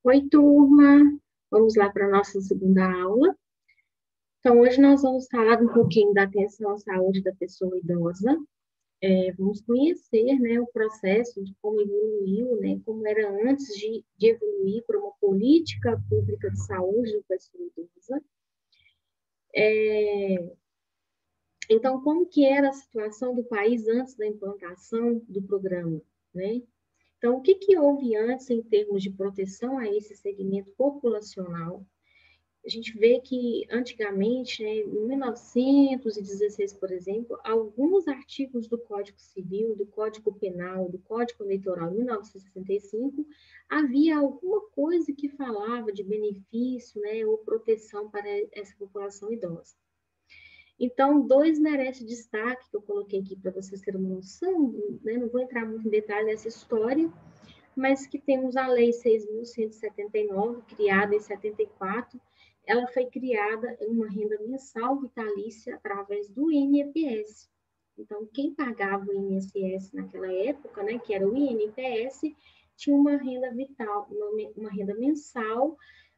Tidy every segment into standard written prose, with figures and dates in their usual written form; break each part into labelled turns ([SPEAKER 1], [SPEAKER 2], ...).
[SPEAKER 1] Oi, turma! Vamos lá para a nossa segunda aula. Então, hoje nós vamos falar um pouquinho da atenção à saúde da pessoa idosa. Vamos conhecer, né, o processo de como evoluiu, né, como era antes de evoluir para uma política pública de saúde da pessoa idosa. Então, como que era a situação do país antes da implantação do programa, né? Então, o que que houve antes em termos de proteção a esse segmento populacional? A gente vê que antigamente, né, em 1916, por exemplo, alguns artigos do Código Civil, do Código Penal, do Código Eleitoral, em 1965, havia alguma coisa que falava de benefício, né, ou proteção para essa população idosa. Então, dois merecem destaque, que eu coloquei aqui para vocês terem uma noção, né, não vou entrar muito em detalhe nessa história, mas que temos a Lei 6.179, criada em 74. Ela foi criada em uma renda mensal vitalícia através do INPS. Então, quem pagava o INSS naquela época, né, que era o INPS, tinha uma renda vital, uma renda mensal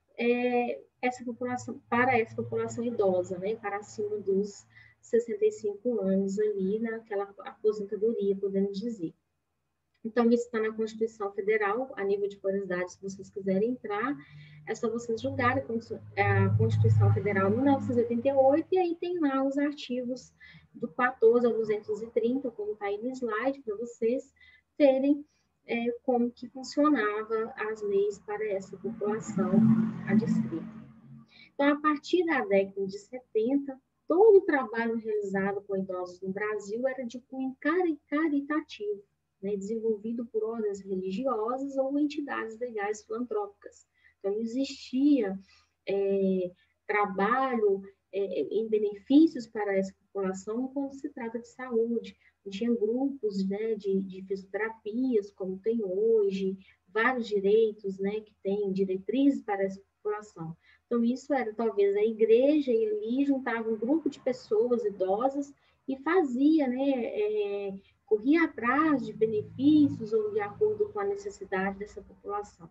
[SPEAKER 1] para essa população idosa, né, para acima dos 65 anos ali, naquela aposentadoria, podemos dizer. Então, isso está na Constituição Federal, a nível de curiosidade, se vocês quiserem entrar, é só vocês julgarem a Constituição Federal 1988, e aí tem lá os artigos do 14 ao 230, como está aí no slide, para vocês terem como que funcionava as leis para essa população adstrita. Então, a partir da década de 70, todo o trabalho realizado com idosos no Brasil era de cunho caritativo, né, desenvolvido por ordens religiosas ou entidades legais filantrópicas. Então, existia trabalho em benefícios para essa população quando se trata de saúde. Tinha grupos, né, de fisioterapias, como tem hoje, vários direitos, né, que tem diretrizes para essa população. Então, isso era talvez a igreja, e ali juntava um grupo de pessoas idosas e fazia, né, corria atrás de benefícios ou de acordo com a necessidade dessa população.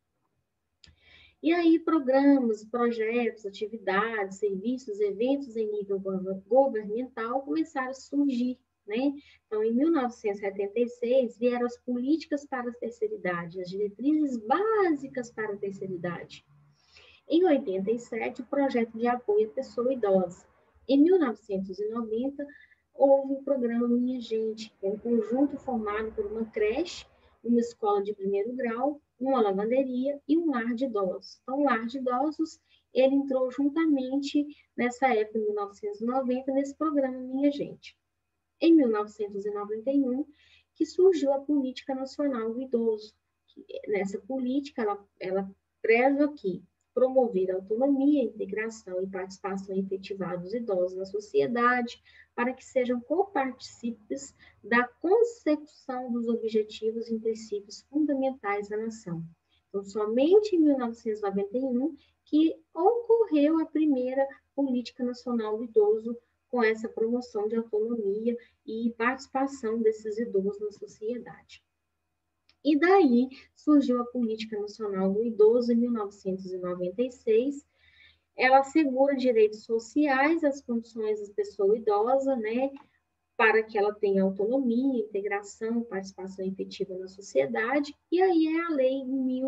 [SPEAKER 1] E aí, programas, projetos, atividades, serviços, eventos em nível governamental começaram a surgir, né? Então, em 1976, vieram as políticas para a terceira idade, as diretrizes básicas para a terceira idade. Em 87, o projeto de apoio à pessoa idosa. Em 1990, houve o programa Minha Gente, que é um conjunto formado por uma creche, uma escola de primeiro grau, uma lavanderia e um lar de idosos. Então, o lar de idosos, ele entrou juntamente nessa época, em 1990, nesse programa Minha Gente. Em 1991, que surgiu a Política Nacional do Idoso. Nessa política, ela preza aqui promover a autonomia, integração e participação efetivada dos idosos na sociedade, para que sejam copartícipes da consecução dos objetivos e princípios fundamentais da nação. Então, somente em 1991 que ocorreu a primeira Política Nacional do Idoso com essa promoção de autonomia e participação desses idosos na sociedade. E daí surgiu a Política Nacional do Idoso em 1996. Ela assegura direitos sociais às condições da pessoa idosa, né, para que ela tenha autonomia, integração, participação efetiva na sociedade. E aí é a Lei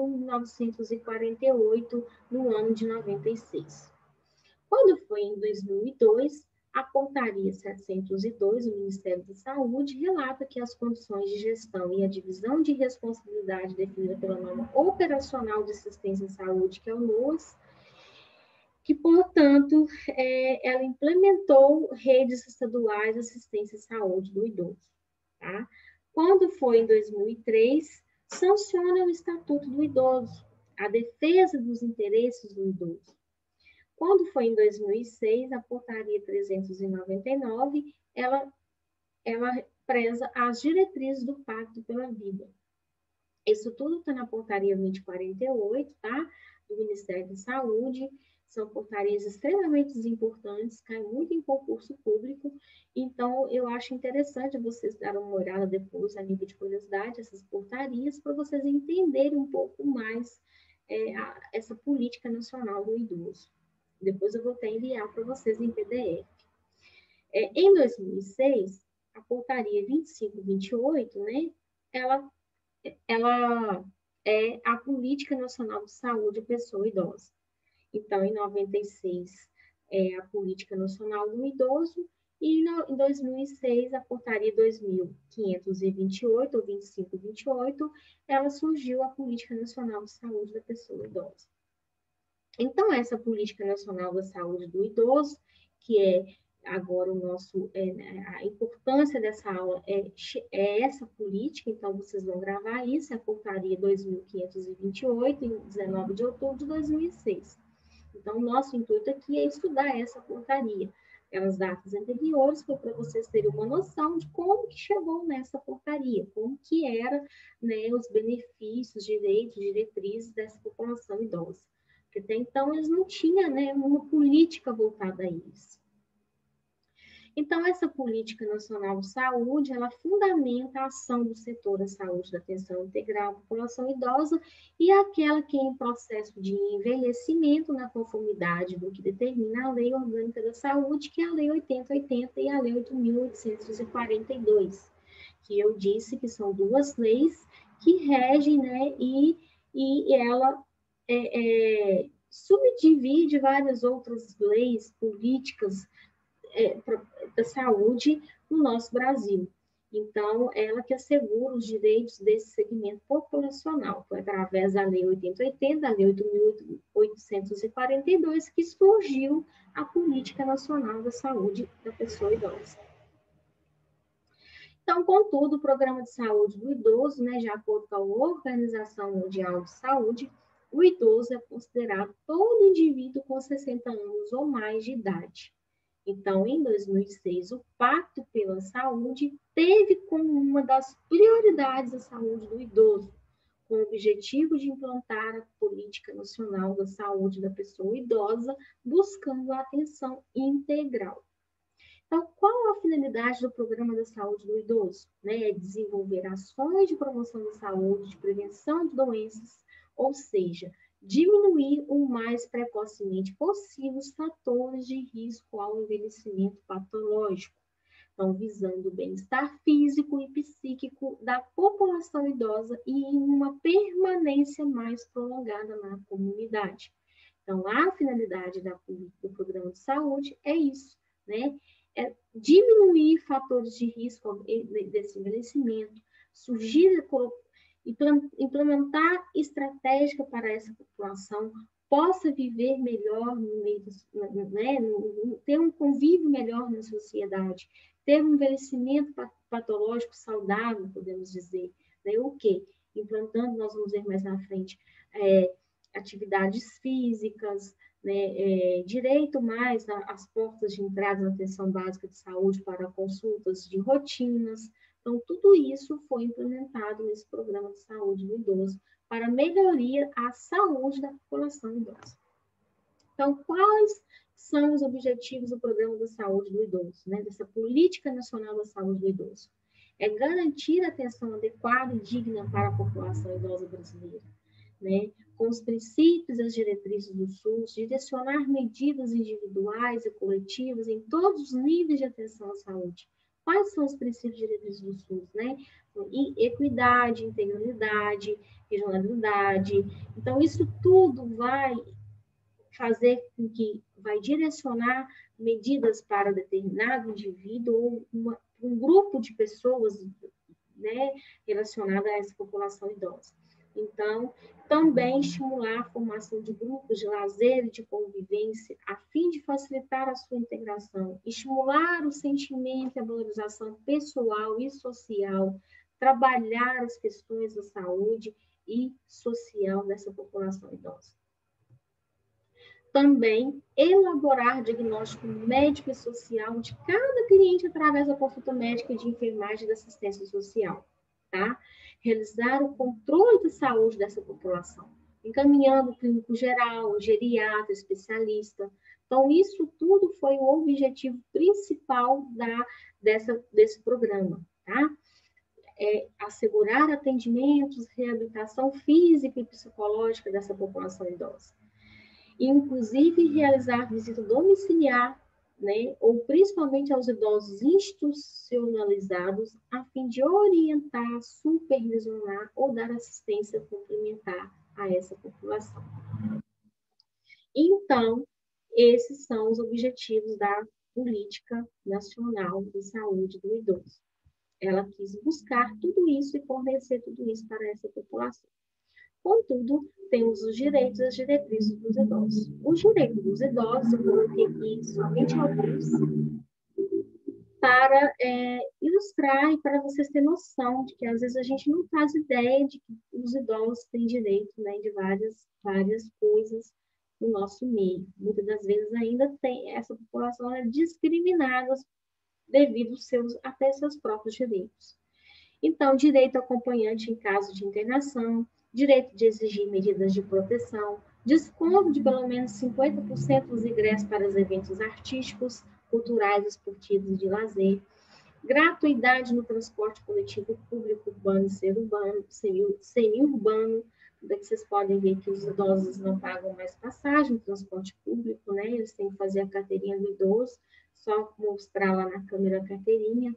[SPEAKER 1] 1948, no ano de 96. Quando foi em 2002, a Portaria 702 do Ministério da Saúde relata que as condições de gestão e a divisão de responsabilidade definida pela norma operacional de assistência à saúde, que é o NOAS, que, portanto, ela implementou redes estaduais de assistência à saúde do idoso. Tá? Quando foi em 2003, sanciona o Estatuto do Idoso, a defesa dos interesses do idoso. Quando foi em 2006, a Portaria 399, ela preza as diretrizes do Pacto pela Vida. Isso tudo está na Portaria 2048, tá? Do Ministério da Saúde. São portarias extremamente importantes, caem muito em concurso público. Então, eu acho interessante vocês darem uma olhada depois, a nível de curiosidade, essas portarias, para vocês entenderem um pouco mais essa política nacional do idoso. Depois eu vou até enviar para vocês em PDF. Em 2006, a portaria 2528, né, ela é a Política Nacional de Saúde à Pessoa Idosa. Então, em 96, é a Política Nacional do Idoso, e em 2006, a Portaria 2528, ou 2528, ela surgiu a Política Nacional de Saúde da Pessoa Idosa. Então, essa Política Nacional da Saúde do Idoso, que é agora a importância dessa aula é essa política, então vocês vão gravar isso, é a Portaria 2528, em 19 de outubro de 2006. Então, o nosso intuito aqui é estudar essa portaria. Pelas datas anteriores, foi para vocês terem uma noção de como que chegou nessa portaria, como que era, né, os benefícios, direitos, diretrizes dessa população idosa. Porque até então eles não tinham, né, uma política voltada a isso. Então, essa Política Nacional de Saúde, ela fundamenta a ação do setor da saúde da atenção integral à população idosa e aquela que é em processo de envelhecimento na conformidade do que determina a Lei Orgânica da Saúde, que é a Lei 8080 e a Lei 8.842, que eu disse que são duas leis que regem, né, e ela subdivide várias outras leis, políticas, da saúde no nosso Brasil. Então, ela que assegura os direitos desse segmento populacional. Foi através da Lei 8080, da Lei 8.842, que surgiu a Política Nacional da Saúde da Pessoa Idosa. Então, contudo, o Programa de Saúde do Idoso, né, de acordo com a Organização Mundial de Saúde, o idoso é considerado todo indivíduo com 60 anos ou mais de idade. Então, em 2006, o Pacto pela Saúde teve como uma das prioridades a saúde do idoso, com o objetivo de implantar a Política Nacional da Saúde da Pessoa Idosa, buscando a atenção integral. Então, qual a finalidade do Programa da Saúde do Idoso? É desenvolver ações de promoção da saúde, de prevenção de doenças, ou seja, diminuir o mais precocemente possível os fatores de risco ao envelhecimento patológico, então visando o bem-estar físico e psíquico da população idosa e em uma permanência mais prolongada na comunidade. Então, a finalidade do programa de saúde é isso, né? É diminuir fatores de risco desse envelhecimento, implementar estratégia para essa população possa viver melhor no meio, né, ter um convívio melhor na sociedade, ter um envelhecimento patológico saudável, podemos dizer, né? O quê? Implantando, nós vamos ver mais na frente, atividades físicas, né, direito mais às portas de entrada na atenção básica de saúde para consultas de rotinas. Então, tudo isso foi implementado nesse programa de saúde do idoso para melhoria à saúde da população idosa. Então, quais são os objetivos do programa da saúde do idoso, né, dessa Política Nacional da Saúde do Idoso? É garantir atenção adequada e digna para a população idosa brasileira, né, com os princípios e as diretrizes do SUS, direcionar medidas individuais e coletivas em todos os níveis de atenção à saúde. Quais são os princípios e diretrizes do SUS, né? Equidade, integralidade, regionalidade. Então, isso tudo vai fazer com que vai direcionar medidas para determinado indivíduo ou um grupo de pessoas, né, relacionada a essa população idosa. Então, também estimular a formação de grupos de lazer e de convivência, a fim de facilitar a sua integração, estimular o sentimento e a valorização pessoal e social, trabalhar as questões da saúde e social dessa população idosa. Também elaborar diagnóstico médico e social de cada cliente através da consulta médica de enfermagem e da assistência social, tá? Realizar o controle de saúde dessa população, encaminhando o clínico geral, o geriatra, especialista. Então, isso tudo foi o objetivo principal desse programa, tá? assegurar atendimentos, reabilitação física e psicológica dessa população idosa. Inclusive, realizar visita domiciliar, né, ou principalmente aos idosos institucionalizados, a fim de orientar, supervisionar ou dar assistência complementar a essa população. Então, esses são os objetivos da Política Nacional de Saúde do Idoso. Ela quis buscar tudo isso e fornecer tudo isso para essa população. Contudo, temos os direitos e as diretrizes dos idosos. Os direitos dos idosos, eu coloquei aqui somente alguns, para ilustrar e para vocês terem noção de que, às vezes, a gente não faz ideia de que os idosos têm direito, né, de várias coisas no nosso meio. Muitas das vezes ainda tem essa população discriminada devido até seus próprios direitos. Então, direito acompanhante em caso de internação, direito de exigir medidas de proteção, desconto de pelo menos 50% dos ingressos para os eventos artísticos, culturais, esportivos e de lazer, gratuidade no transporte coletivo público, urbano e semi-urbano. Daqui vocês podem ver que os idosos não pagam mais passagem no transporte público, né? Eles têm que fazer a carteirinha do idoso, só mostrar lá na câmera a carteirinha.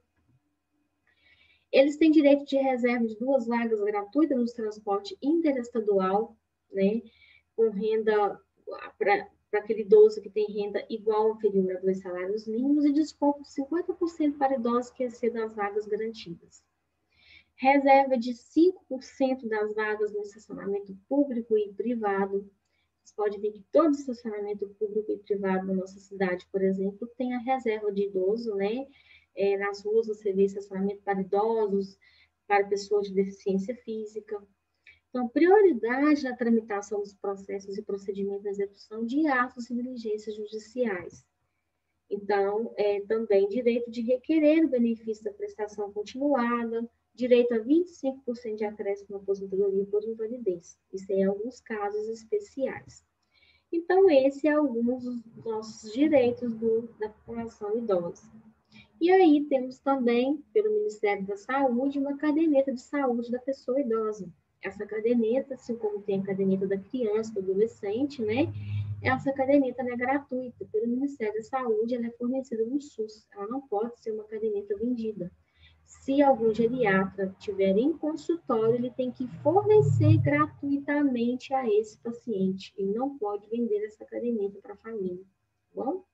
[SPEAKER 1] Eles têm direito de reserva de 2 vagas gratuitas no transporte interestadual, né, com renda para aquele idoso que tem renda igual ou inferior a 2 salários mínimos e desconto de 50% para idosos que excedam as vagas garantidas. Reserva de 5% das vagas no estacionamento público e privado. Vocês podem ver que todo estacionamento público e privado na nossa cidade, por exemplo, tem a reserva de idoso, né? Nas ruas você vê estacionamento para idosos, para pessoas de deficiência física. Então, prioridade na tramitação dos processos e procedimentos de execução de atos e diligências judiciais. Então, também direito de requerer o benefício da prestação continuada, direito a 25% de acréscimo na aposentadoria por invalidez. Isso em alguns casos especiais. Então, esse é alguns dos nossos direitos da população idosa. E aí temos também, pelo Ministério da Saúde, uma caderneta de saúde da pessoa idosa. Essa caderneta, assim como tem a caderneta da criança, do adolescente, né? Essa caderneta é gratuita. Pelo Ministério da Saúde, ela é fornecida no SUS. Ela não pode ser uma caderneta vendida. Se algum geriatra tiver em consultório, ele tem que fornecer gratuitamente a esse paciente. Ele não pode vender essa caderneta para a família. Tá bom?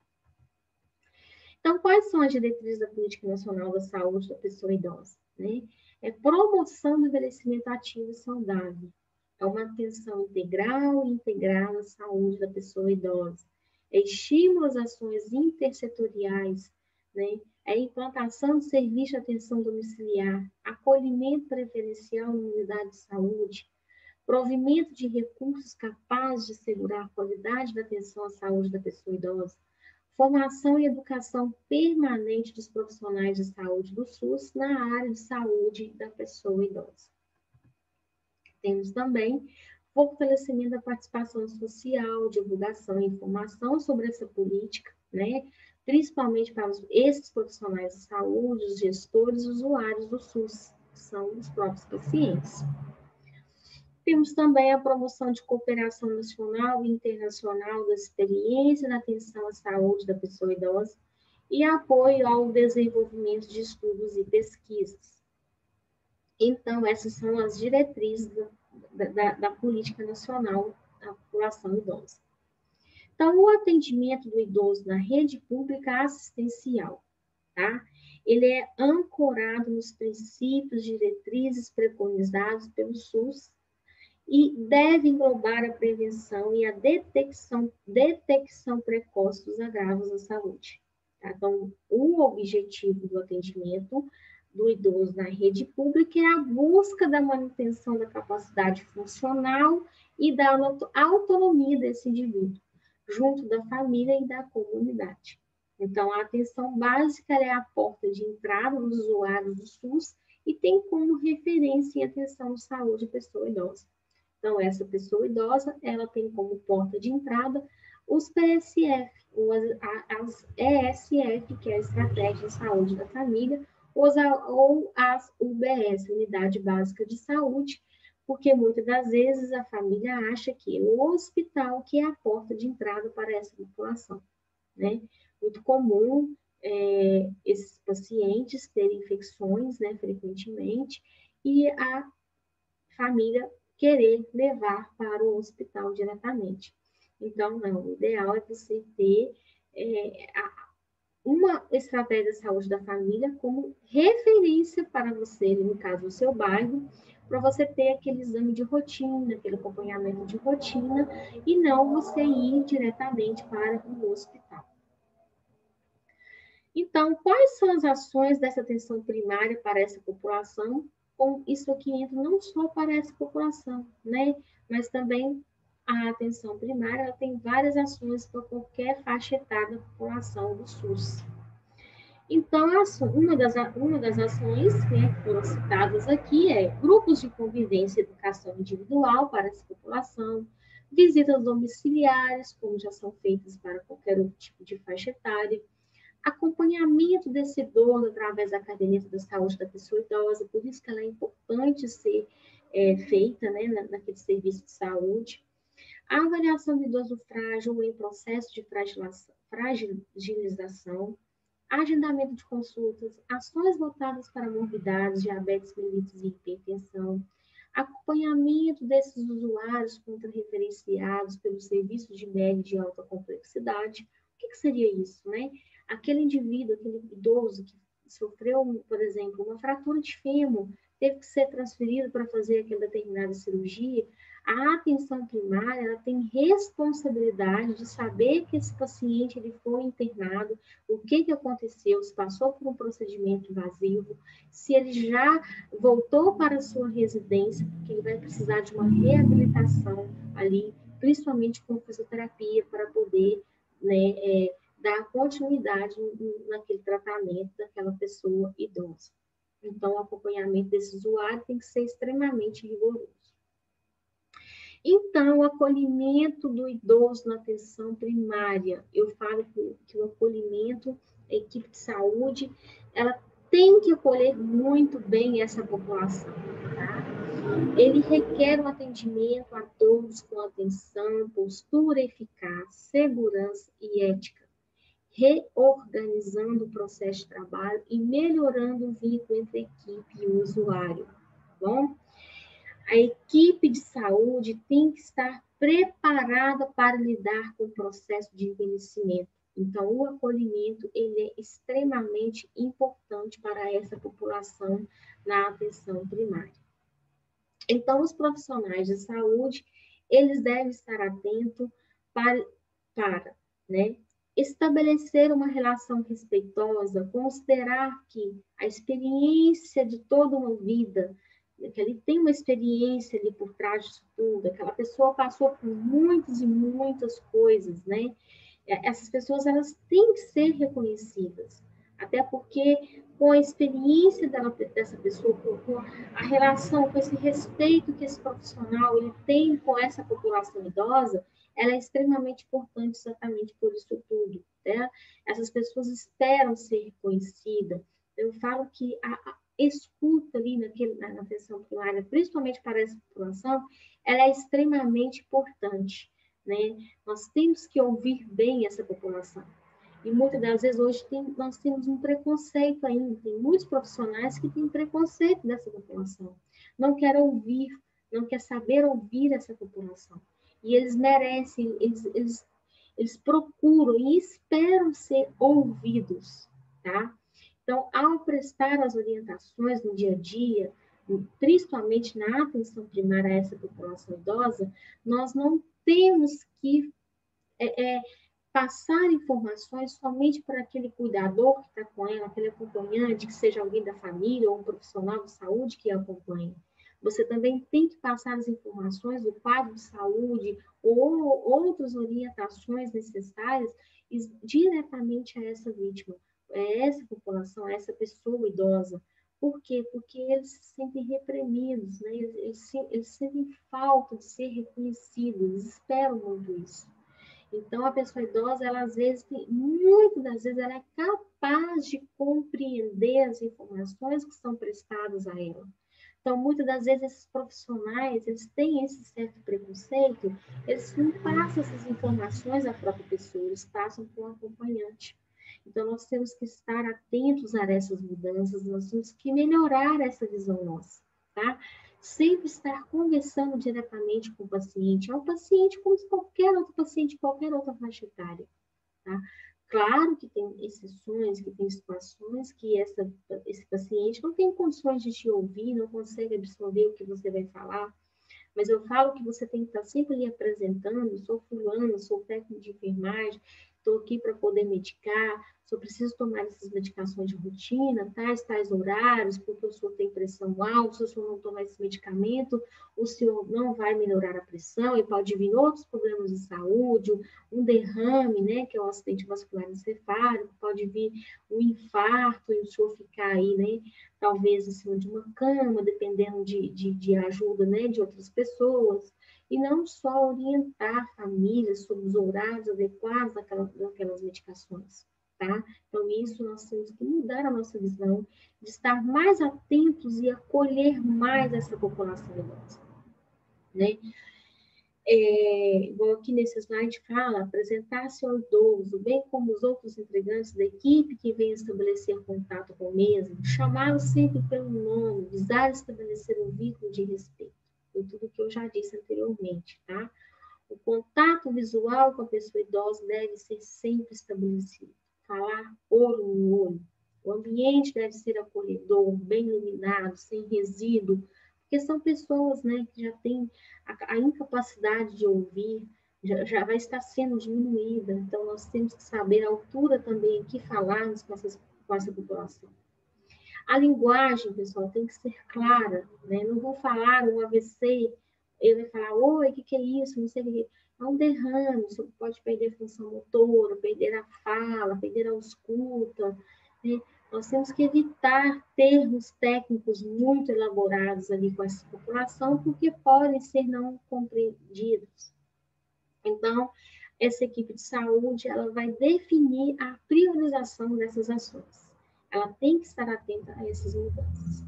[SPEAKER 1] Então, quais são as diretrizes da Política Nacional da Saúde da Pessoa Idosa? Né? Promoção do envelhecimento ativo e saudável. É uma atenção integral e integrada à saúde da pessoa idosa. Estímulo às ações intersetoriais, né? A implantação de serviço de atenção domiciliar, acolhimento preferencial na unidade de saúde, provimento de recursos capazes de assegurar a qualidade da atenção à saúde da pessoa idosa, formação e educação permanente dos profissionais de saúde do SUS na área de saúde da pessoa idosa. Temos também fortalecimento da participação social, divulgação e informação sobre essa política, né? Principalmente para esses profissionais de saúde, os gestores, os usuários do SUS, que são os próprios pacientes. Temos também a promoção de cooperação nacional e internacional da experiência na atenção à saúde da pessoa idosa e apoio ao desenvolvimento de estudos e pesquisas. Então, essas são as diretrizes da Política Nacional da População Idosa. Então, o atendimento do idoso na rede pública assistencial, tá? Ele é ancorado nos princípios, diretrizes preconizados pelo SUS e deve englobar a prevenção e a detecção precoce dos agravos da saúde. Tá? Então, o objetivo do atendimento do idoso na rede pública é a busca da manutenção da capacidade funcional e da autonomia desse indivíduo, junto da família e da comunidade. Então, a atenção básica é a porta de entrada dos usuários do SUS e tem como referência em atenção de saúde da pessoa idosa. Então, essa pessoa idosa, ela tem como porta de entrada os PSF, ou as ESF, que é a Estratégia de Saúde da Família, ou as UBS, Unidade Básica de Saúde, porque muitas das vezes a família acha que é o hospital que é a porta de entrada para essa população, né? Muito comum esses pacientes terem infecções, né, frequentemente, e a família querer levar para o hospital diretamente. Então, não, o ideal é você ter uma estratégia de saúde da família como referência para você, no caso, o seu bairro, para você ter aquele exame de rotina, aquele acompanhamento de rotina, e não você ir diretamente para o hospital. Então, quais são as ações dessa atenção primária para essa população? Com isso aqui entra não só para essa população, né? Mas também a atenção primária ela tem várias ações para qualquer faixa etária da população do SUS. Então, uma das ações, né, que foram citadas aqui é grupos de convivência e educação individual para essa população, visitas domiciliares, como já são feitas para qualquer outro tipo de faixa etária, acompanhamento desse idoso através da caderneta da saúde da pessoa idosa, por isso que ela é importante ser feita, né, naquele serviço de saúde. A avaliação do idoso frágil em processo de fragilização, agendamento de consultas, ações voltadas para morbidades, diabetes mellitus e hipertensão, acompanhamento desses usuários contra-referenciados pelos serviços de média e de alta complexidade. O que seria isso, né? Aquele indivíduo, aquele idoso que sofreu, por exemplo, uma fratura de fêmur, teve que ser transferido para fazer aquela determinada cirurgia, a atenção primária ela tem responsabilidade de saber que esse paciente ele foi internado, o que aconteceu, se passou por um procedimento invasivo, se ele já voltou para a sua residência, porque ele vai precisar de uma reabilitação ali, principalmente com fisioterapia, para poder, né, dar continuidade naquele tratamento daquela pessoa idosa. Então, o acompanhamento desse usuário tem que ser extremamente rigoroso. Então, o acolhimento do idoso na atenção primária, eu falo que o acolhimento, a equipe de saúde, ela tem que acolher muito bem essa população, tá? Ele requer um atendimento a todos com atenção, postura eficaz, segurança e ética, reorganizando o processo de trabalho e melhorando o vínculo entre a equipe e o usuário, tá bom? A equipe de saúde tem que estar preparada para lidar com o processo de envelhecimento. Então, o acolhimento ele é extremamente importante para essa população na atenção primária. Então, os profissionais de saúde, eles devem estar atentos para né, estabelecer uma relação respeitosa, considerar que a experiência de toda uma vida, que ele tem uma experiência ali por trás disso tudo, aquela pessoa passou por muitas e muitas coisas, né? Essas pessoas, elas têm que ser reconhecidas, até porque com a experiência dessa pessoa, com a relação, com esse respeito que esse profissional ele tem com essa população idosa, ela é extremamente importante exatamente por isso tudo, né? Essas pessoas esperam ser reconhecidas. Eu falo que a escuta ali na atenção primária, principalmente para essa população, ela é extremamente importante, né? Nós temos que ouvir bem essa população. E muitas das vezes hoje nós temos um preconceito ainda, tem muitos profissionais que têm preconceito dessa população. Não quer ouvir, não quer saber ouvir essa população. E eles merecem, eles procuram e esperam ser ouvidos, tá? Então, ao prestar as orientações no dia a dia, principalmente na atenção primária a essa população idosa, nós não temos que passar informações somente para aquele cuidador que está com ela, aquele acompanhante, que seja alguém da família ou um profissional de saúde que a acompanhe. Você também tem que passar as informações do quadro de saúde ou outras orientações necessárias diretamente a essa vítima, a essa população, a essa pessoa idosa. Por quê? Porque eles se sentem reprimidos, né? Eles sentem falta de ser reconhecidos, eles esperam muito isso. Então, a pessoa idosa, ela às vezes, muitas das vezes, ela é capaz de compreender as informações que são prestadas a ela. Então, muitas das vezes, esses profissionais, eles têm esse certo preconceito, eles não passam essas informações à própria pessoa, eles passam para um acompanhante. Então, nós temos que estar atentos a essas mudanças, nós temos que melhorar essa visão nossa, tá? Sempre estar conversando diretamente com o paciente. É um paciente como qualquer outro paciente, qualquer outra faixa etária, tá? Claro que tem exceções, que tem situações que esse paciente não tem condições de te ouvir, não consegue absorver o que você vai falar, mas eu falo que você tem que estar sempre ali apresentando, sou fulano, sou técnico de enfermagem, estou aqui para poder medicar, só preciso tomar essas medicações de rotina, tais horários, porque o senhor tem pressão alta, se o senhor não tomar esse medicamento, o senhor não vai melhorar a pressão e pode vir outros problemas de saúde, um derrame, né, que é o acidente vascular encefálico, pode vir um infarto e o senhor ficar aí, né, talvez em cima de uma cama, dependendo de ajuda, né, de outras pessoas, e não só orientar famílias sobre os horários adequados daquelas medicações, tá? Então, isso nós temos que mudar a nossa visão, de estar mais atentos e acolher mais essa população idosa, né? Igual aqui nesse slide fala, apresentar-se ao idoso, bem como os outros integrantes da equipe que venham estabelecer contato com o mesmo, chamá-lo sempre pelo nome, visar estabelecer um vínculo de respeito. Foi tudo que eu já disse anteriormente, tá? O contato visual com a pessoa idosa deve ser sempre estabelecido. Falar olho no olho. O ambiente deve ser acolhedor, bem iluminado, sem resíduo, porque são pessoas, né, que já têm a incapacidade de ouvir, já vai estar sendo diminuída. Então, nós temos que saber a altura também que falarmos com essa população. A linguagem, pessoal, tem que ser clara, né? Não vou falar um AVC, ele vai falar, oi, o que é isso? Não sei o que. É um derrame, você pode perder a função motora, perder a fala, perder a escuta, né? Nós temos que evitar termos técnicos muito elaborados ali com essa população, porque podem ser não compreendidos. Então, essa equipe de saúde, ela vai definir a priorização dessas ações. Ela tem que estar atenta a essas mudanças.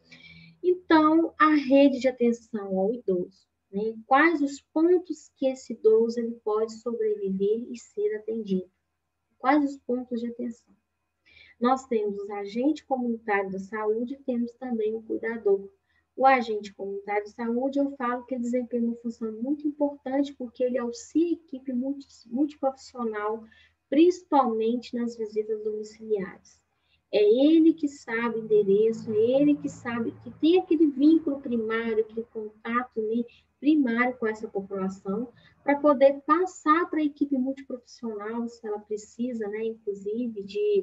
[SPEAKER 1] Então, a rede de atenção ao idoso, né? Quais os pontos que esse idoso ele pode sobreviver e ser atendido? Quais os pontos de atenção? Nós temos os agentes comunitários da saúde e temos também o cuidador. O agente comunitário de saúde, eu falo que ele desempenha uma função muito importante porque ele auxilia a equipe multiprofissional, principalmente nas visitas domiciliares. É ele que sabe o endereço, é ele que sabe, que tem aquele vínculo primário, aquele contato primário com essa população, para poder passar para a equipe multiprofissional, se ela precisa, né, inclusive,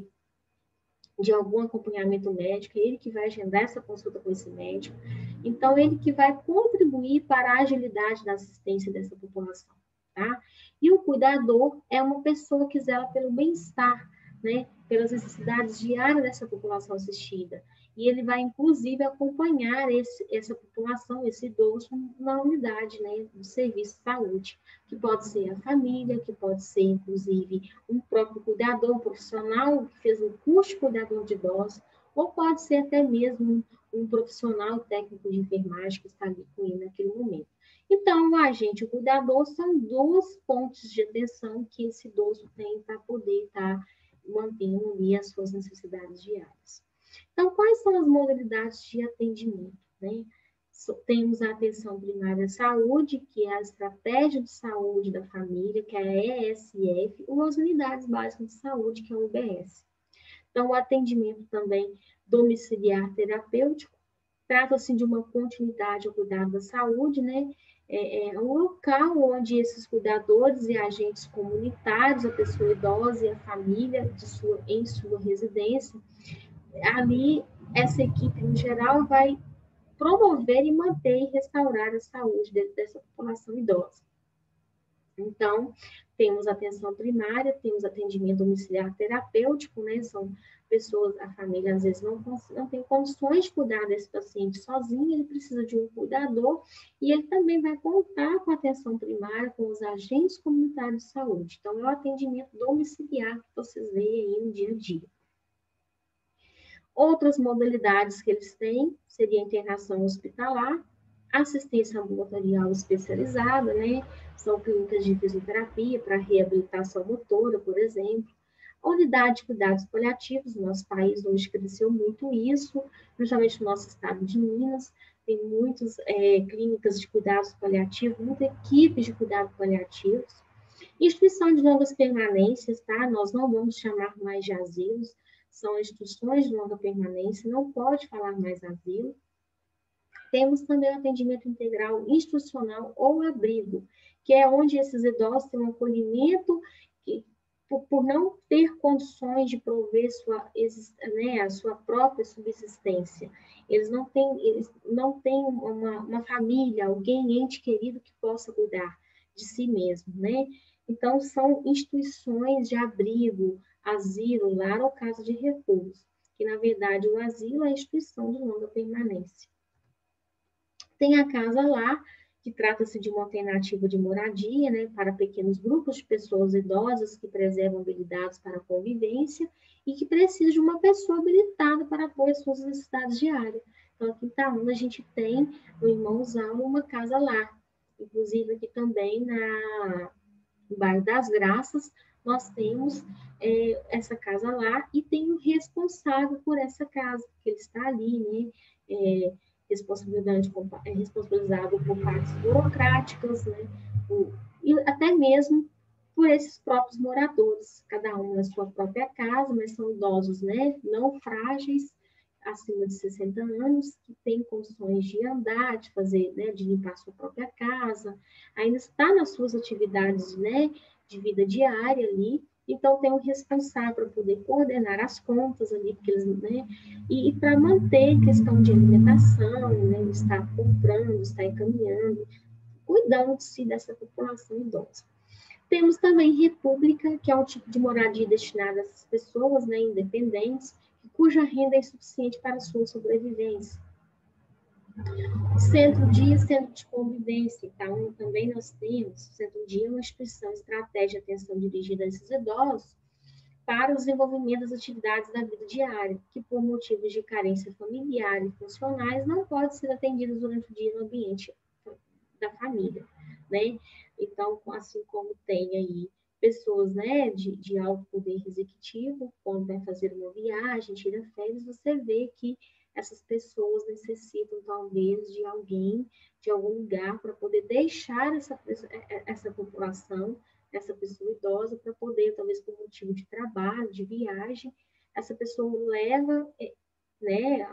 [SPEAKER 1] de algum acompanhamento médico, é ele que vai agendar essa consulta com esse médico. Então, ele que vai contribuir para a agilidade da assistência dessa população, tá? E o cuidador é uma pessoa que zela pelo bem-estar, né? Pelas necessidades diárias dessa população assistida. E ele vai, inclusive, acompanhar essa população, esse idoso, na unidade, né, do serviço de saúde, que pode ser a família, que pode ser, inclusive, um próprio cuidador profissional que fez um curso de cuidador de idosos, ou pode ser até mesmo um profissional técnico de enfermagem que está ali com ele naquele momento. Então, o agente e o cuidador são dois pontos de atenção que esse idoso tem para poder estar mantendo ali as suas necessidades diárias. Então, quais são as modalidades de atendimento, né? Temos a atenção primária à saúde, que é a estratégia de saúde da família, que é a ESF, ou as unidades básicas de saúde, que é o UBS. Então, o atendimento também domiciliar terapêutico, trata-se de uma continuidade ao cuidado da saúde, né? É um local onde esses cuidadores e agentes comunitários, a pessoa idosa e a família em sua residência, ali essa equipe em geral vai promover e manter e restaurar a saúde dessa população idosa. Então, Temos atenção primária, temos atendimento domiciliar terapêutico, né? São pessoas, a família às vezes não tem condições de cuidar desse paciente sozinho, ele precisa de um cuidador, e ele também vai contar com a atenção primária, com os agentes comunitários de saúde. Então, é o atendimento domiciliar que vocês veem aí no dia a dia. Outras modalidades que eles têm seria a internação hospitalar, assistência ambulatorial especializada, né? São clínicas de fisioterapia para reabilitação motora, por exemplo. A unidade de cuidados paliativos, no nosso país hoje cresceu muito isso, principalmente no nosso estado de Minas, tem muitas clínicas de cuidados paliativos, muitas equipes de cuidados paliativos. Instituição de longas permanências, tá? Nós não vamos chamar mais de asilos, são instituições de longa permanência, não pode falar mais asilo. Temos também o atendimento integral institucional ou abrigo, que é onde esses idosos têm um acolhimento que, por não ter condições de prover a sua própria subsistência. Eles não têm uma família, alguém, ente querido que possa cuidar de si mesmo, né? Então, são instituições de abrigo, asilo, lar ou casa de repouso, que, na verdade, o asilo é a instituição de longa permanência. Tem a casa lar, que trata-se de uma alternativa de moradia, né, para pequenos grupos de pessoas idosas que preservam habilidades para a convivência e que precisam de uma pessoa habilitada para apoiar suas necessidades diárias. Então, aqui em Itaúna, a gente tem no Irmãos Aula uma casa lar. Inclusive, aqui também no bairro das Graças, nós temos essa casa lá e tem um responsável por essa casa, que ele está ali, né? Responsabilizado por partes burocráticas, né? E até mesmo por esses próprios moradores, cada um na sua própria casa, mas são idosos, né? Não frágeis, acima de 60 anos, que têm condições de andar, de fazer, né, de limpar a sua própria casa, ainda está nas suas atividades, né, de vida diária ali, então tem um responsável para poder coordenar as contas ali, porque eles, né, e para manter questão de alimentação, né, estar comprando, estar encaminhando, cuidando de si dessa população idosa. Temos também república, que é um tipo de moradia destinada a essas pessoas, né, independentes, cuja renda é insuficiente para a sua sobrevivência. Centro-dia, centro de convivência. Então, também nós temos, o Centro-dia é uma instituição estratégia de atenção dirigida a esses idosos para o desenvolvimento das atividades da vida diária, que por motivos de carência familiar e funcionais não podem ser atendidas durante o dia no ambiente da família, né? Então, assim como tem aí pessoas, né, de alto poder executivo, quando vai fazer uma viagem, tira férias, você vê que essas pessoas necessitam, talvez, de alguém, de algum lugar, para poder deixar essa população, essa pessoa idosa, para poder, talvez por motivo de trabalho, de viagem, essa pessoa leva, né,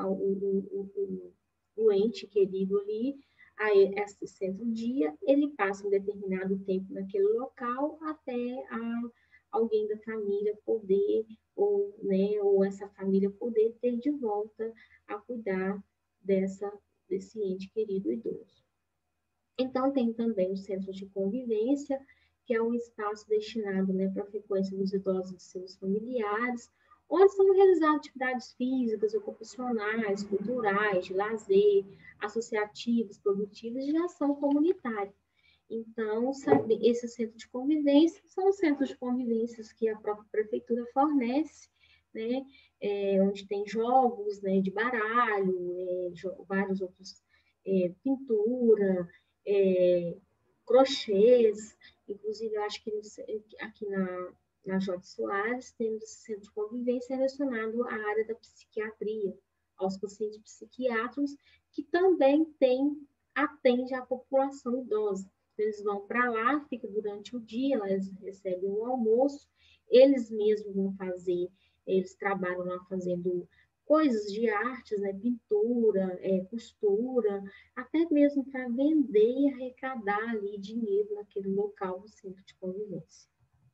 [SPEAKER 1] o ente querido ali, a esse centro-dia, ele passa um determinado tempo naquele local até alguém da família poder, ou, né, ou essa família poder ter de volta a cuidar desse ente querido idoso. Então, tem também o centro de convivência, que é um espaço destinado, né, para a frequência dos idosos e de seus familiares, onde são realizadas atividades físicas, ocupacionais, culturais, de lazer, associativas, produtivas e de ação comunitária. Então, esse centro de convivência são os centros de convivência que a própria prefeitura fornece, né, onde tem jogos, né, de baralho, vários outros, pintura, crochês, inclusive eu acho que aqui na Jorge Soares temos esse centro de convivência relacionado à área da psiquiatria, aos pacientes psiquiátricos, que também atende a população idosa. Eles vão para lá, ficam durante o dia, eles recebem o almoço, eles mesmos vão fazer, eles trabalham lá fazendo coisas de artes, né, pintura, costura, até mesmo para vender e arrecadar ali dinheiro naquele local do centro de convivência.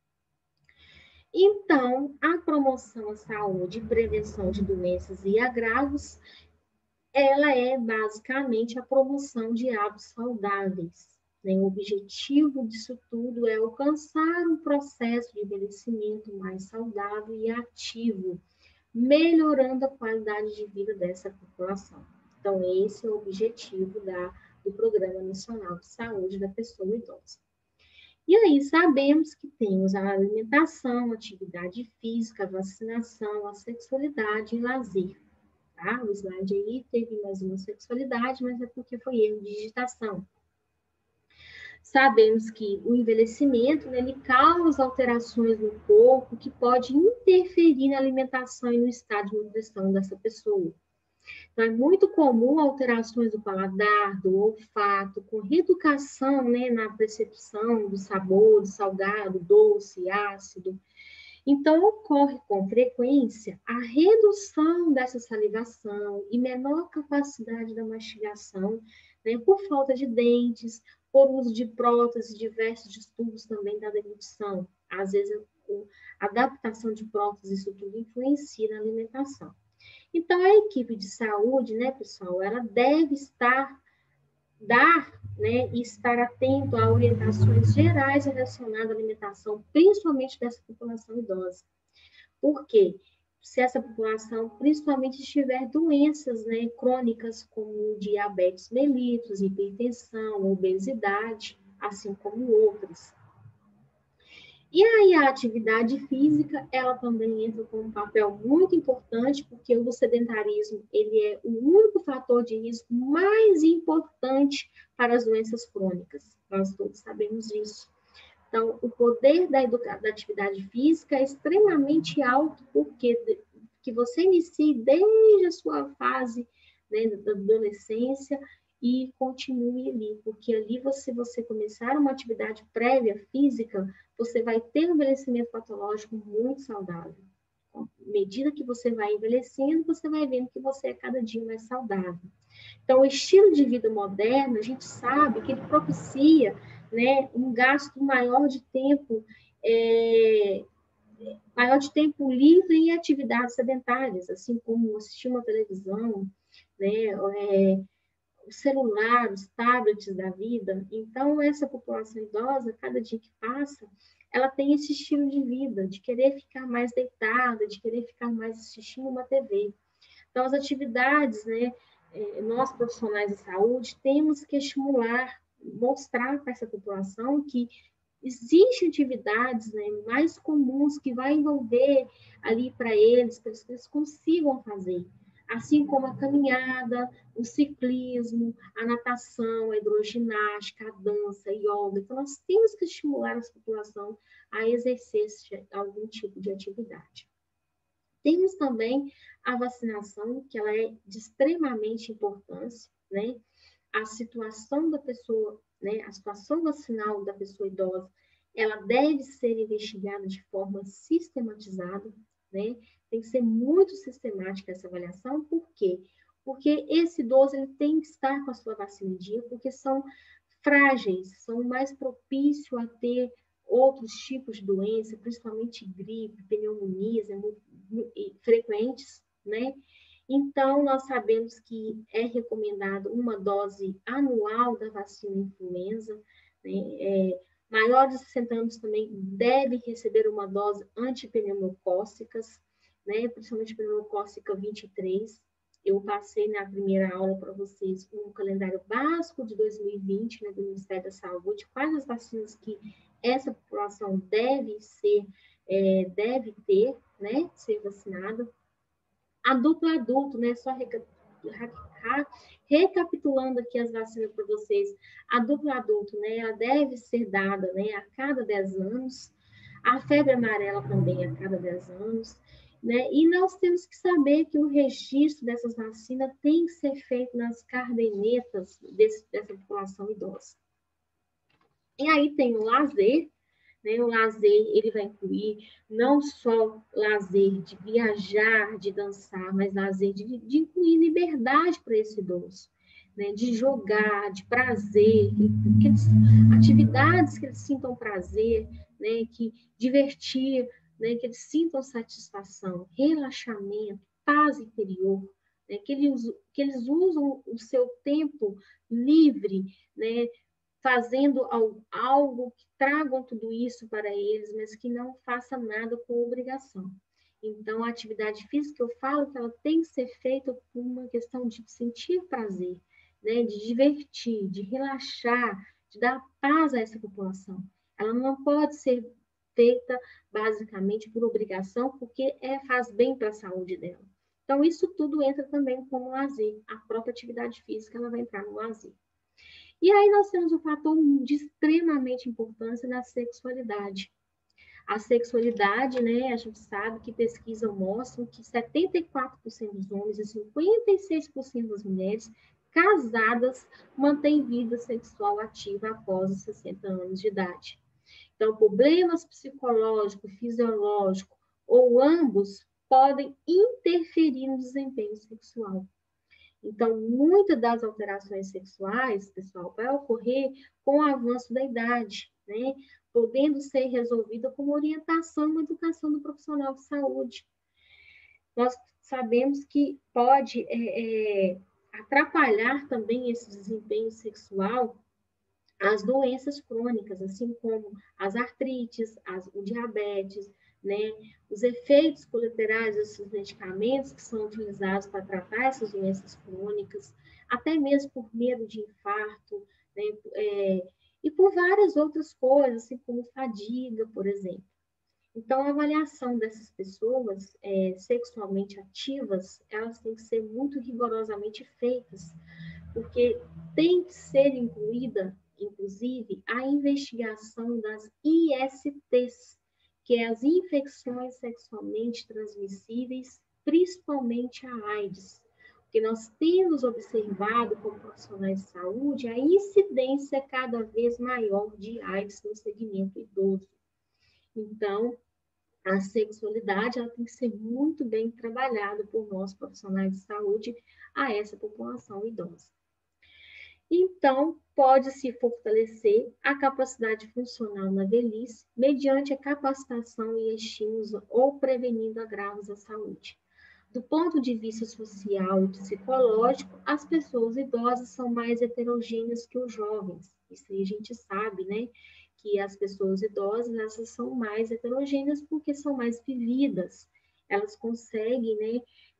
[SPEAKER 1] Então, a promoção à saúde e prevenção de doenças e agravos, ela é basicamente a promoção de hábitos saudáveis, né? O objetivo disso tudo é alcançar um processo de envelhecimento mais saudável e ativo, melhorando a qualidade de vida dessa população. Então, esse é o objetivo do Programa Nacional de Saúde da Pessoa Idosa. E aí sabemos que temos a alimentação, atividade física, a vacinação, a sexualidade e lazer. Tá? O slide aí teve mais uma sexualidade, mas é porque foi erro de digitação. Sabemos que o envelhecimento, né, ele causa alterações no corpo que pode interferir na alimentação e no estado de nutrição dessa pessoa. Então, é muito comum alterações do paladar, do olfato, com reeducação, né, na percepção do sabor, salgado, doce, ácido. Então, ocorre com frequência a redução dessa salivação e menor capacidade da mastigação, né, por falta de dentes, por uso de próteses, diversos distúrbios também da deglutição. Às vezes, a adaptação de próteses, isso tudo influencia na alimentação. Então, a equipe de saúde, né, pessoal, ela deve né, e estar atento a orientações gerais relacionadas à alimentação, principalmente dessa população idosa. Por quê? Se essa população principalmente tiver doenças, né, crônicas como diabetes mellitus, hipertensão, obesidade, assim como outras. E aí a atividade física, ela também entra com um papel muito importante, porque o sedentarismo, ele é o único fator de risco mais importante para as doenças crônicas. Nós todos sabemos disso. Então, o poder da atividade física é extremamente alto, porque que você inicie desde a sua fase, né, da adolescência e continue ali, porque ali você começar uma atividade prévia física, você vai ter um envelhecimento patológico muito saudável. À medida que você vai envelhecendo, você vai vendo que você é cada dia mais saudável. Então, o estilo de vida moderno, a gente sabe que ele propicia, né, um gasto maior de tempo, livre em atividades sedentárias, assim como assistir uma televisão, né, o celular, os tablets da vida. Então, essa população idosa, cada dia que passa, ela tem esse estilo de vida, de querer ficar mais deitada, de querer ficar mais assistindo uma TV. Então, as atividades, né, nós profissionais de saúde temos que estimular, mostrar para essa população que existem atividades, né, mais comuns que vai envolver ali para eles que eles consigam fazer. Assim como a caminhada, o ciclismo, a natação, a hidroginástica, a dança, a yoga. Então, nós temos que estimular essa população a exercer algum tipo de atividade. Temos também a vacinação, que ela é de extremamente importância, né? A situação da pessoa, né? A situação vacinal da pessoa idosa, ela deve ser investigada de forma sistematizada, né? Tem que ser muito sistemática essa avaliação, por quê? Porque esse idoso ele tem que estar com a sua vacina em dia, porque são frágeis, são mais propícios a ter outros tipos de doença, principalmente gripe, pneumonias, frequentes, né? Então, nós sabemos que é recomendado uma dose anual da vacina influenza, né? Maiores de 60 anos também devem receber uma dose antipneumocócicas, né? Principalmente pneumocócica 23. Eu passei na primeira aula para vocês um calendário básico de 2020, né, do Ministério da Saúde, quais as vacinas que essa população deve ter, né, ser vacinada. Adulto, né, só recapitulando aqui as vacinas para vocês. Adulto, né, ela deve ser dada, né, a cada 10 anos. A febre amarela também a cada 10 anos. Né? E nós temos que saber que o registro dessas vacinas tem que ser feito nas cadernetas dessa população idosa. E aí tem o lazer, né? O lazer ele vai incluir não só lazer de viajar, de dançar, mas lazer de incluir liberdade para esse idoso, né? De jogar, de prazer, atividades que eles sintam prazer, né? Que divertir, né? Que eles sintam satisfação, relaxamento, paz interior, né? Que eles usam o seu tempo livre, né? fazendo algo que tragam tudo isso para eles, mas que não faça nada com obrigação. Então, a atividade física, eu falo que ela tem que ser feita por uma questão de sentir prazer, né? De divertir, de relaxar, de dar paz a essa população. Ela não pode ser feita basicamente por obrigação, porque faz bem para a saúde dela. Então, isso tudo entra também como lazer. A própria atividade física ela vai entrar no lazer. E aí nós temos um fator de extremamente importância na sexualidade. A sexualidade, né, a gente sabe que pesquisas mostram que 74% dos homens e 56% das mulheres casadas mantêm vida sexual ativa após os 60 anos de idade. Então, problemas psicológicos, fisiológicos ou ambos podem interferir no desempenho sexual. Então, muitas das alterações sexuais, pessoal, vai ocorrer com o avanço da idade, né? Podendo ser resolvida com orientação e educação do profissional de saúde. Nós sabemos que pode atrapalhar também esse desempenho sexual as doenças crônicas, assim como as artrites, o diabetes, né? Os efeitos colaterais desses medicamentos que são utilizados para tratar essas doenças crônicas, até mesmo por medo de infarto, né? E por várias outras coisas, assim como fadiga, por exemplo. Então, a avaliação dessas pessoas sexualmente ativas, elas têm que ser muito rigorosamente feitas, porque tem que ser incluída, inclusive, a investigação das ISTs, que é as infecções sexualmente transmissíveis, principalmente a AIDS, porque nós temos observado, como profissionais de saúde, a incidência cada vez maior de AIDS no segmento idoso. Então, a sexualidade ela tem que ser muito bem trabalhada por nós, profissionais de saúde, a essa população idosa. Então, pode-se fortalecer a capacidade funcional na velhice, mediante a capacitação e estímulos ou prevenindo agravos à saúde. Do ponto de vista social e psicológico, as pessoas idosas são mais heterogêneas que os jovens. Isso aí a gente sabe, né? Que as pessoas idosas, essas são mais heterogêneas porque são mais vividas. Elas conseguem, né,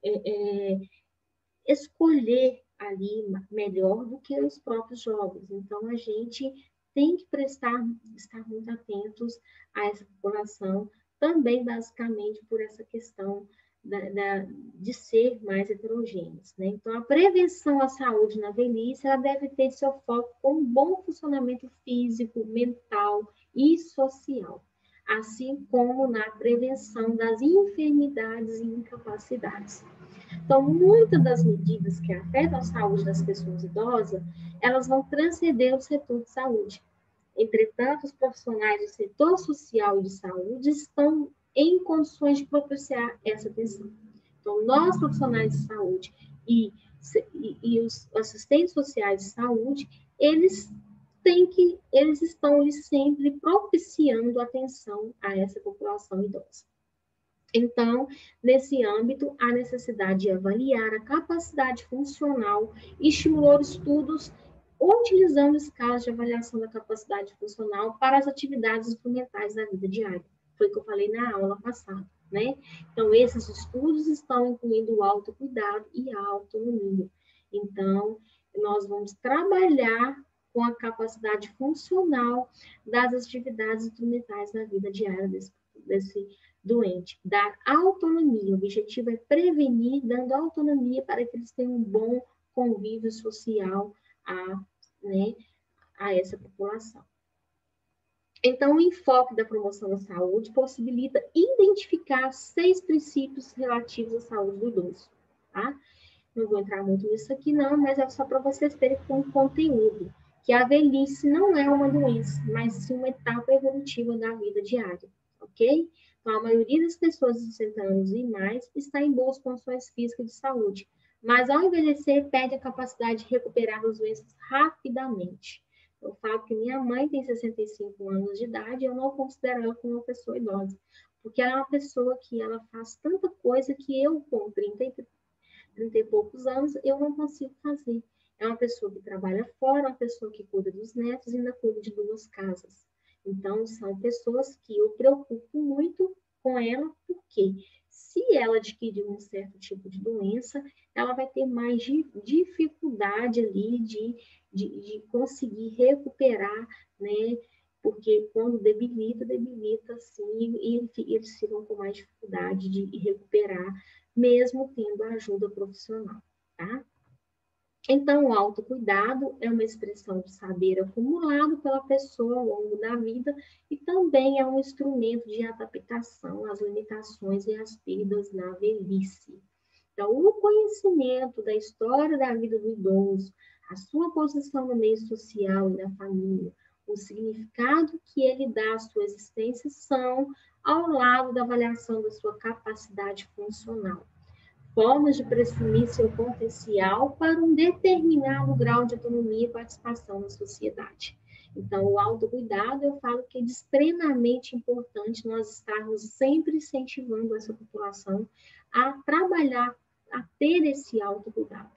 [SPEAKER 1] escolher ali melhor do que os próprios jovens. Então, a gente tem que estar muito atentos a essa população, também basicamente por essa questão de ser mais heterogêneos, né? Então, a prevenção à saúde na velhice, ela deve ter seu foco com um bom funcionamento físico, mental e social, assim como na prevenção das enfermidades e incapacidades. Então, muitas das medidas que afetam a saúde das pessoas idosas, elas vão transcender o setor de saúde. Entretanto, os profissionais do setor social e de saúde estão em condições de propiciar essa atenção. Então, nós, profissionais de saúde e os assistentes sociais de saúde, eles estão ali sempre propiciando atenção a essa população idosa. Então, nesse âmbito, há necessidade de avaliar a capacidade funcional e estimular estudos utilizando escalas de avaliação da capacidade funcional para as atividades instrumentais da vida diária. Foi o que eu falei na aula passada, né? Então, esses estudos estão incluindo o autocuidado e a autonomia. Então, nós vamos trabalhar com a capacidade funcional das atividades instrumentais na vida diária desse doente, dar autonomia. O objetivo é prevenir, dando autonomia para que eles tenham um bom convívio social a essa população. Então, o enfoque da promoção da saúde possibilita identificar 6 princípios relativos à saúde do idoso, tá? Não vou entrar muito nisso aqui, não, mas é só para vocês terem um conteúdo, que a velhice não é uma doença, mas sim uma etapa evolutiva da vida diária, ok? Então, a maioria das pessoas de 60 anos e mais está em boas condições físicas de saúde, mas ao envelhecer, perde a capacidade de recuperar as doenças rapidamente. Eu falo que minha mãe tem 65 anos de idade e eu não considero ela como uma pessoa idosa, porque ela é uma pessoa que ela faz tanta coisa que eu, com 30 e poucos anos, eu não consigo fazer. é uma pessoa que trabalha fora, uma pessoa que cuida dos netos e ainda cuida de 2 casas. Então, são pessoas que eu preocupo muito com ela, porque se ela adquirir um certo tipo de doença, ela vai ter mais dificuldade ali de conseguir recuperar, né? Porque quando debilita, debilita sim, e eles ficam com mais dificuldade de recuperar, mesmo tendo a ajuda profissional, tá? Então, o autocuidado é uma expressão de saber acumulado pela pessoa ao longo da vida e também é um instrumento de adaptação às limitações e às perdas na velhice. Então, o conhecimento da história da vida do idoso, a sua posição no meio social e na família, o significado que ele dá à sua existência são ao lado da avaliação da sua capacidade funcional, formas de presumir seu potencial para um determinado grau de autonomia e participação na sociedade. Então, o autocuidado, eu falo que é extremamente importante nós estarmos sempre incentivando essa população a trabalhar, a ter esse autocuidado.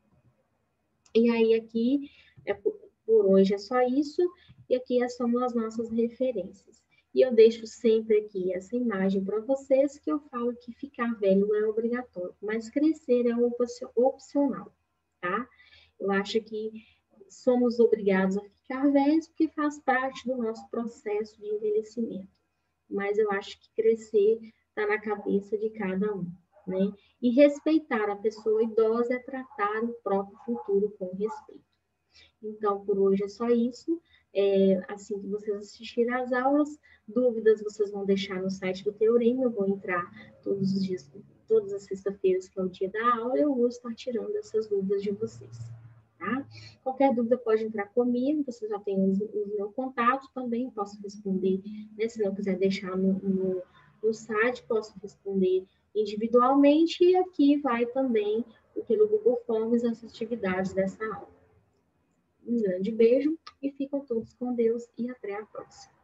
[SPEAKER 1] E aí, aqui, por hoje é só isso, e aqui são as nossas referências. E eu deixo sempre aqui essa imagem para vocês, que eu falo que ficar velho não é obrigatório, mas crescer é opcional, tá? Eu acho que somos obrigados a ficar velhos porque faz parte do nosso processo de envelhecimento. Mas eu acho que crescer está na cabeça de cada um, né? E respeitar a pessoa idosa é tratar o próprio futuro com respeito. Então, por hoje é só isso. Assim que vocês assistirem às aulas, dúvidas vocês vão deixar no site do Teorema. Eu vou entrar todos os dias, todas as sextas-feiras, que é o dia da aula, eu vou estar tirando essas dúvidas de vocês. Tá? Qualquer dúvida pode entrar comigo, você já tem os meus contatos também, posso responder, né? Se não quiser deixar no site, posso responder individualmente, e aqui vai também pelo Google Forms as atividades dessa aula. Um grande beijo e ficam todos com Deus e até a próxima.